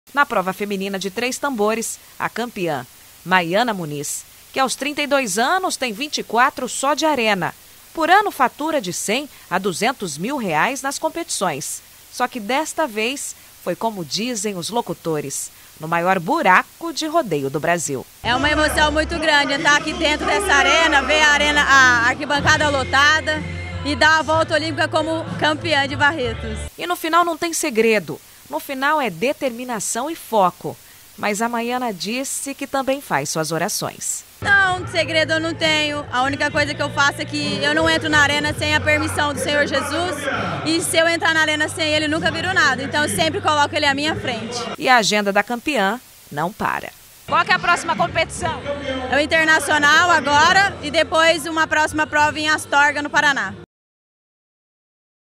Na prova feminina de 3 tambores, a campeã, Maiana Muniz, que aos 32 anos tem 24 só de arena. Por ano fatura de 100 a 200 mil reais nas competições. Só que desta vez foi como dizem os locutores, no maior buraco de rodeio do Brasil. É uma emoção muito grande estar aqui dentro dessa arena, ver a arquibancada lotada e dar a volta olímpica como campeã de Barretos. E no final não tem segredo. No final é determinação e foco. Mas a Maiana disse que também faz suas orações. Não, segredo eu não tenho. A única coisa que eu faço é que eu não entro na arena sem a permissão do Senhor Jesus. E se eu entrar na arena sem ele, nunca viro nada. Então eu sempre coloco ele à minha frente. E a agenda da campeã não para. Qual que é a próxima competição? É o Internacional agora e depois uma próxima prova em Astorga, no Paraná.